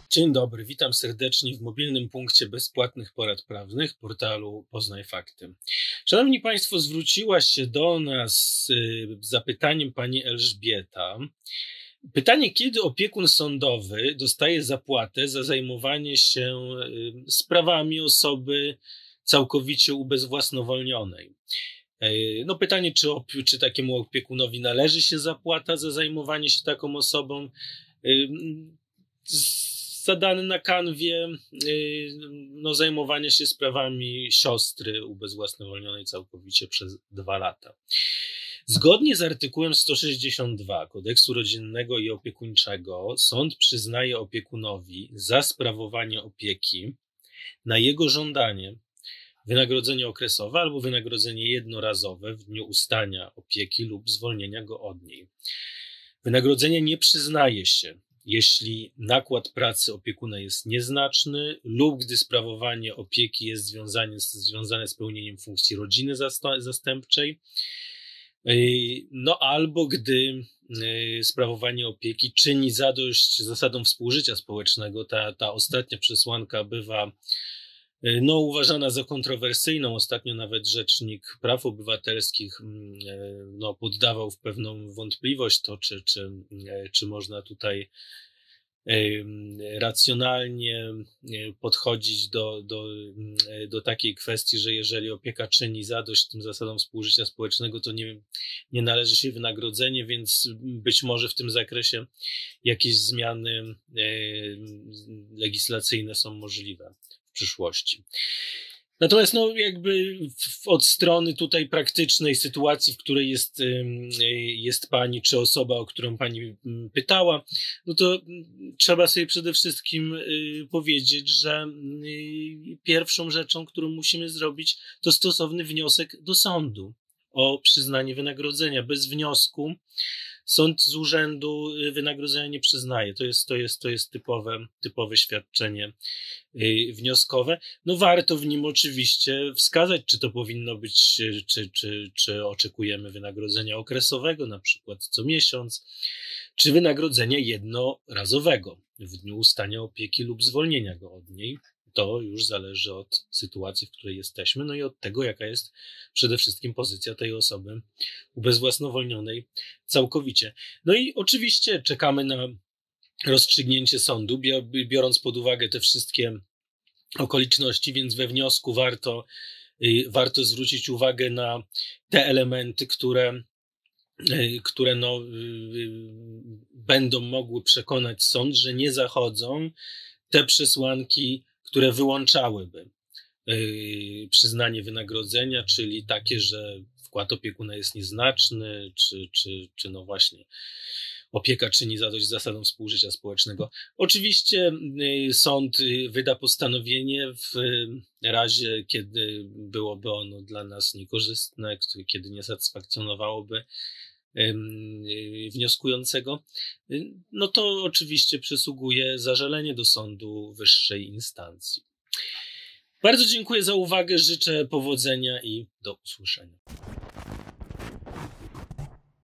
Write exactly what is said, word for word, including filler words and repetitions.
Dzień dobry, witam serdecznie w mobilnym punkcie bezpłatnych porad prawnych portalu Poznaj Fakty. Szanowni Państwo, zwróciła się do nas z zapytaniem pani Elżbieta. Pytanie, kiedy opiekun sądowy dostaje zapłatę za zajmowanie się sprawami osoby całkowicie ubezwłasnowolnionej? No pytanie, czy, czy takiemu opiekunowi należy się zapłata za zajmowanie się taką osobą? Zadany na kanwie no, zajmowanie się sprawami siostry ubezwłasnowolnionej całkowicie przez dwa lata. Zgodnie z artykułem sto sześćdziesiąt dwa Kodeksu Rodzinnego i Opiekuńczego sąd przyznaje opiekunowi za sprawowanie opieki na jego żądanie wynagrodzenie okresowe albo wynagrodzenie jednorazowe w dniu ustania opieki lub zwolnienia go od niej. Wynagrodzenie nie przyznaje się, jeśli nakład pracy opiekuna jest nieznaczny lub gdy sprawowanie opieki jest związane z, związane z pełnieniem funkcji rodziny zastępczej, no albo gdy sprawowanie opieki czyni zadość zasadom współżycia społecznego. Ta, ta ostatnia przesłanka bywa no, uważana za kontrowersyjną. Ostatnio nawet Rzecznik Praw Obywatelskich no, poddawał w pewną wątpliwość to, czy, czy, czy można tutaj racjonalnie podchodzić do, do, do takiej kwestii, że jeżeli opieka czyni zadość tym zasadom współżycia społecznego, to nie, nie należy się wynagrodzenie, więc być może w tym zakresie jakieś zmiany legislacyjne są możliwe w przyszłości. Natomiast no jakby w, od strony tutaj praktycznej sytuacji, w której jest, jest pani, czy osoba, o którą pani pytała, no to trzeba sobie przede wszystkim powiedzieć, że pierwszą rzeczą, którą musimy zrobić, to stosowny wniosek do sądu o przyznanie wynagrodzenia. Bez wniosku sąd z urzędu wynagrodzenia nie przyznaje. To jest, to jest, to jest typowe, typowe świadczenie wnioskowe. No warto w nim oczywiście wskazać, czy to powinno być, czy, czy, czy oczekujemy wynagrodzenia okresowego, na przykład co miesiąc, czy wynagrodzenia jednorazowego w dniu ustania opieki lub zwolnienia go od niej. To już zależy od sytuacji, w której jesteśmy, no i od tego, jaka jest przede wszystkim pozycja tej osoby ubezwłasnowolnionej całkowicie. No i oczywiście czekamy na rozstrzygnięcie sądu, biorąc pod uwagę te wszystkie okoliczności, więc we wniosku warto, warto zwrócić uwagę na te elementy, które, które no, będą mogły przekonać sąd, że nie zachodzą te przesłanki, które wyłączałyby yy, przyznanie wynagrodzenia, czyli takie, że wkład opiekuna jest nieznaczny, czy, czy, czy no właśnie opieka czyni zadość zasadom współżycia społecznego. Oczywiście yy, sąd wyda postanowienie w razie, kiedy byłoby ono dla nas niekorzystne, kiedy nie satysfakcjonowałoby wnioskującego, no to oczywiście przysługuje zażalenie do sądu wyższej instancji. Bardzo dziękuję za uwagę, życzę powodzenia i do usłyszenia.